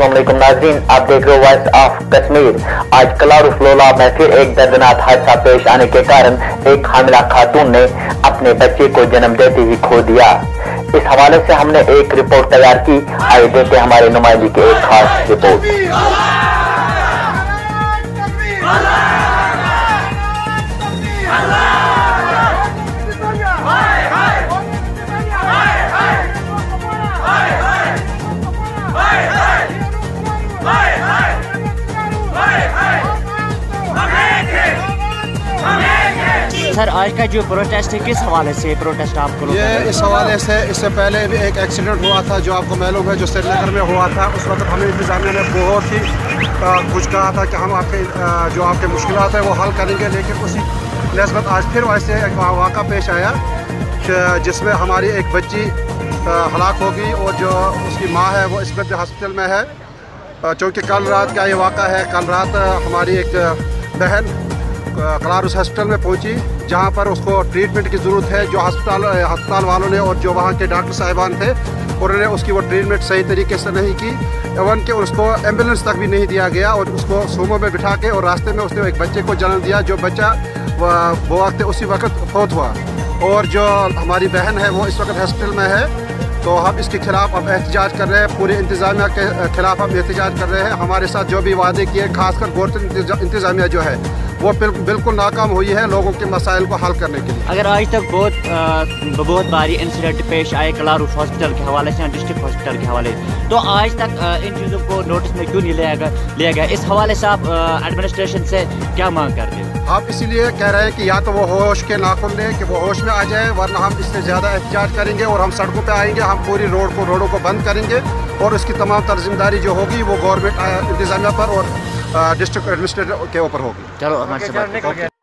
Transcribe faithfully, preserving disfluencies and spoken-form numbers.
अस्सलाम वालेकुम नाज़रीन, आप देख रहे हो वॉइस ऑफ कश्मीर। आज कलारोस लोला में फिर एक दर्दनाक हादसा पेश आने के कारण एक हामिला खातून ने अपने बच्चे को जन्म देते ही खो दिया। इस हवाले से हमने एक रिपोर्ट तैयार की। आइए देखते हमारे नुमाइंदे की एक खास रिपोर्ट। सर, आज का जो प्रोटेस्ट है किस हवाले से प्रोटेस्ट आपको? ये इस हवाले से इससे पहले भी एक एक्सीडेंट हुआ था जो आपको मालूम है, जो श्रीनगर में हुआ था। उस वक्त हमें इंतजामिया ने बहुत ही कुछ कहा था कि हम आपके जो आपके मुश्किलात है वो हल करेंगे, लेकिन उसी नस्बत आज फिर वैसे एक वाक़ा पेश आया जिसमें हमारी एक बच्ची हलाक हो गई और जो उसकी माँ है वो इस वक्त हॉस्पिटल में है। चूँकि कल रात का ये वाक़ा है, कल रात हमारी एक बहन कलारोस हॉस्पिटल में पहुंची जहां पर उसको ट्रीटमेंट की ज़रूरत है। जो अस्पताल अस्पताल वालों ने और जो वहां के डॉक्टर साहिबान थे उन्होंने उसकी वो ट्रीटमेंट सही तरीके से नहीं की। एवन कि उसको एम्बुलेंस तक भी नहीं दिया गया और उसको सूमो में बिठा के और रास्ते में उसने एक बच्चे को जन्म दिया। जो बच्चा वो वक्त उसी वक्त फौत हुआ और जो हमारी बहन है वो इस वक्त हॉस्पिटल में है। तो हम इसके खिलाफ अब एहतजाज कर रहे हैं, पूरे इंतज़ामिया के खिलाफ हम एहतजाज कर रहे हैं। हमारे साथ जो भी वादे किए, खासकर गवर्नमेंट इंतज़ामिया जो है वो बिल्कुल नाकाम हुई है लोगों के मसाइल को हल करने के लिए। अगर आज तक बहुत आ, बहुत बारी इंसिडेंट पेश आए कलारोस हॉस्पिटल के हवाले से, डिस्ट्रिक्ट हॉस्पिटल के हवाले से, तो आज तक आ, इन चीज़ों को नोटिस में क्यों नहीं लिया गया लिया गया इस हवाले से आप एडमिनिस्ट्रेशन से क्या मांग करते हैं? आप इसीलिए कह रहे हैं कि या तो वो होश के नाखुन लें कि वो होश में आ जाए, वरना हम इससे ज़्यादा एहतजाज करेंगे और हम सड़कों पे आएंगे। हम पूरी रोड को रोडों को बंद करेंगे और उसकी तमाम तर जिम्मेदारी जो होगी वो गवर्नमेंट इंतजामिया पर और डिस्ट्रिक्ट एडमिनिस्ट्रेटर के ऊपर होगी। चलो हमारे